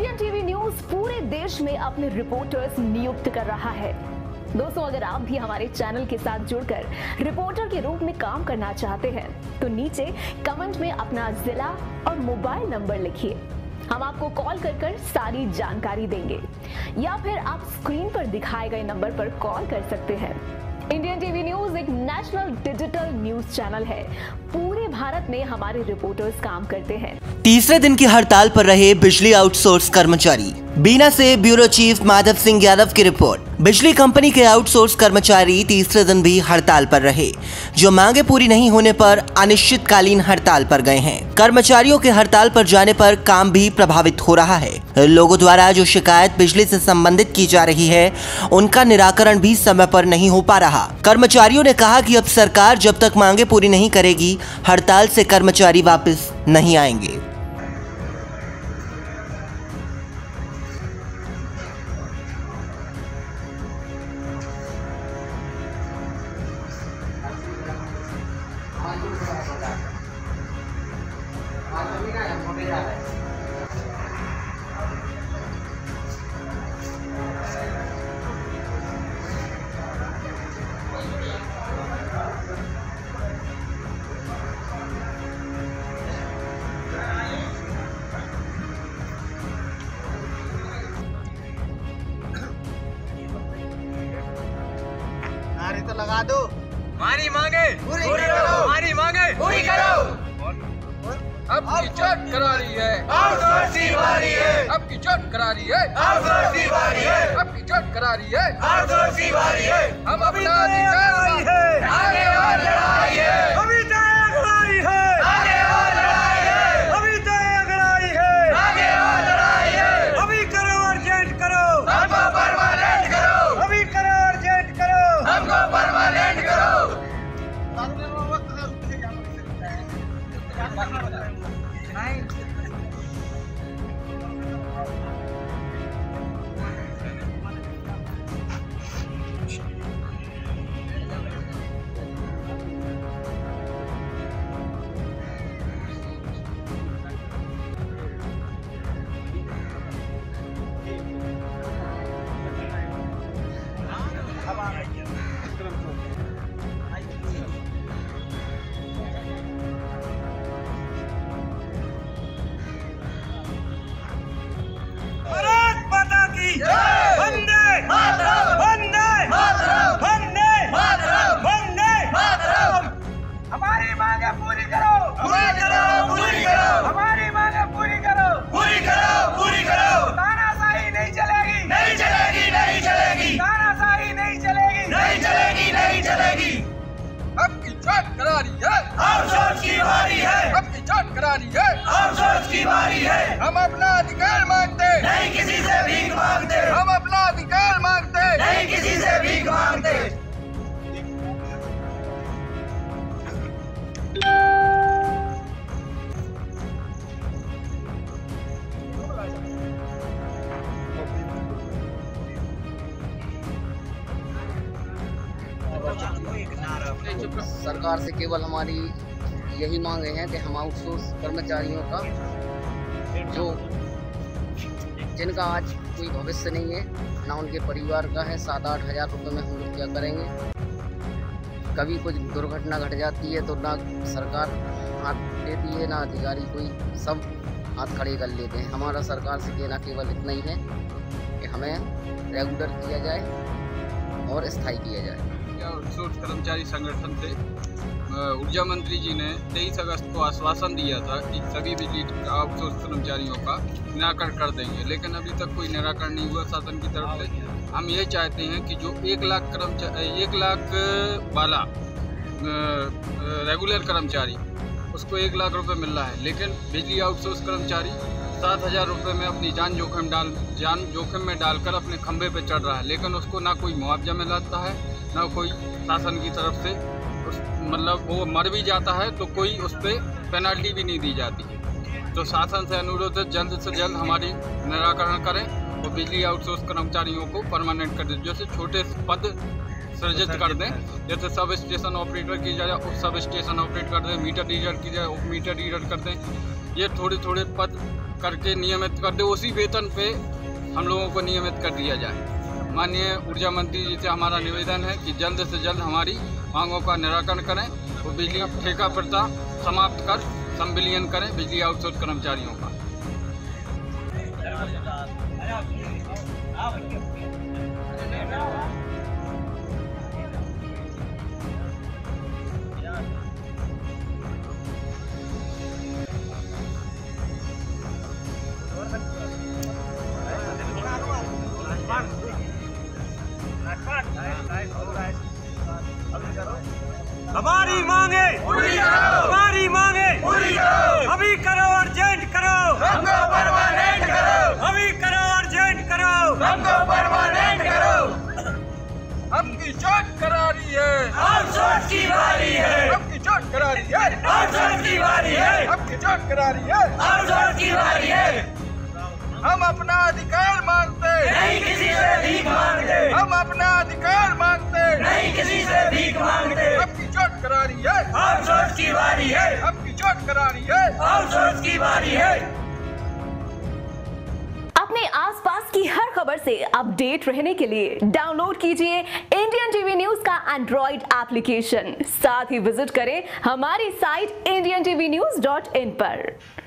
Indian TV news पूरे देश में अपने रिपोर्टर्स नियुक्त कर रहा है। दोस्तों, अगर आप भी हमारे चैनल के साथ जुड़कर रिपोर्टर के रूप में काम करना चाहते हैं तो नीचे कमेंट में अपना जिला और मोबाइल नंबर लिखिए। हम आपको कॉल कर सारी जानकारी देंगे, या फिर आप स्क्रीन पर दिखाए गए नंबर पर कॉल कर सकते हैं। इंडियन टीवी न्यूज एक नेशनल डिजिटल न्यूज चैनल है। पूरे भारत में हमारे रिपोर्टर्स काम करते हैं। तीसरे दिन की हड़ताल पर रहे बिजली आउटसोर्स कर्मचारी। बीना से ब्यूरो चीफ माधव सिंह यादव की रिपोर्ट। बिजली कंपनी के आउटसोर्स कर्मचारी तीसरे दिन भी हड़ताल पर रहे, जो मांगे पूरी नहीं होने पर अनिश्चितकालीन हड़ताल पर गए हैं। कर्मचारियों के हड़ताल पर जाने पर काम भी प्रभावित हो रहा है। लोगों द्वारा जो शिकायत बिजली से संबंधित की जा रही है, उनका निराकरण भी समय पर नहीं हो पा रहा। कर्मचारियों ने कहा कि अब सरकार जब तक मांगे पूरी नहीं करेगी, हड़ताल से कर्मचारी वापस नहीं आएंगे। नारे तो लगा दो। हमारी मांगे पूरी करो। हमारी मांगे पूरी करो। अब की चोट करारी है, आउटसोर्स की बारी है। अब की चोट करारी है, आउटसोर्स की बारी है। अब की चोट करारी है, आउटसोर्स की बारी है। हम अपना अधिकार है, आगे और लड़ाई है। अभी तक लड़ाई है, आगे और लड़ाई है। अभी तक लड़ाई है, आगे और लड़ाई है। अभी करो अर्जेंट करो, हमको परमानेंट करो। अभी करो अर्जेंट करो, हमको परमानेंट करो। वंदे मातरम, वंदे मातरम, वंदे मातरम, वंदे मातरम। हमारी मांगे पूरी करो, पूरी करो, पूरी करो। हमारी मांगे पूरी करो, पूरी करो, पूरी करो। तानाशाही नहीं चलेगी, नहीं चलेगी, नहीं चलेगी। तानाशाही नहीं चलेगी, नहीं चलेगी, नहीं चलेगी। अब की चोट करारी है, आउटसोर्स की बारी है। अब की चोट करारी है, आउटसोर्स की बारी है। हम अपना अधिकार मांगते, नहीं किसी से भीख मांगते। हम अपना अधिकार मांगते, नहीं किसी से भीख मांगते। सरकार से केवल हमारी यही मांग है कि हम आउटसोर्स कर्मचारियों का जो जिनका आज कोई भविष्य नहीं है, ना उनके परिवार का है, 7-8 हज़ार रुपये में हम लोग क्या करेंगे। कभी कुछ दुर्घटना घट जाती है तो ना सरकार हाथ देती है, ना अधिकारी कोई, सब हाथ खड़े कर लेते हैं। हमारा सरकार से कहना केवल इतना ही है कि हमें रेगुलर किया जाए और स्थायी किया जाए। आउटसोर्स कर्मचारी संगठन से ऊर्जा मंत्री जी ने 23 अगस्त को आश्वासन दिया था कि सभी बिजली आउटसोर्स कर्मचारियों का निराकरण कर देंगे, लेकिन अभी तक कोई निराकरण नहीं हुआ शासन की तरफ से। हम ये चाहते हैं कि जो 1 लाख वाला रेगुलर कर्मचारी, उसको 1 लाख रुपए मिल रहा है, लेकिन बिजली आउटसोर्स कर्मचारी 7,000 रुपये में अपनी जान जोखिम में डालकर अपने खंभे पे चढ़ रहा है, लेकिन उसको ना कोई मुआवजा मिलता है, ना कोई शासन की तरफ से मतलब वो मर भी जाता है तो कोई उस पर पेनल्टी भी नहीं दी जाती है। तो शासन से अनुरोध है जल्द से जल्द हमारी निराकरण करें और बिजली आउटसोर्स कर्मचारियों को परमानेंट कर दें। जैसे छोटे पद सृजित कर दें, जैसे सब स्टेशन ऑपरेटर की जगह उप सब स्टेशन ऑपरेट कर दें, मीटर रीडर की जगह उप मीटर रीडर कर दें। ये थोड़े थोड़े पद करके नियमित कर दे, उसी वेतन पे हम लोगों को नियमित कर दिया जाए। माननीय ऊर्जा मंत्री जी से हमारा निवेदन है कि जल्द से जल्द हमारी मांगों का निराकरण करें और बिजली ठेका प्रथा समाप्त कर संविलियन करें बिजली आउटसोर्स कर्मचारियों का। हमारी मांगे पूरी करो, हमारी मांगे पूरी करो, अभी करो अर्जेंट करो, हमको परमानेंट करो, अभी करो अर्जेंट करो, हमको परमानेंट करो। आपकी चोट करारी है, आउटसोर्स की बारी है, आपकी चोट करारी है, आउटसोर्स की बारी है, आपकी चोट करारी है, आउटसोर्स की बारी है। हम अपना अधिकार मांगते नहीं किसी से भीख मांगते, हम अपना अधिकार मांगते नहीं किसी से भीख मांगते। आपकी चोट करारी है, आउटसोर्स की बारी है, आपकी चोट करारी है, आउटसोर्स की बारी है। अपने आसपास की हर खबर से अपडेट रहने के लिए डाउनलोड कीजिए इंडियन टीवी न्यूज का एंड्रॉइड एप्लीकेशन। साथ ही विजिट करें हमारी साइट indiantvnews.in पर।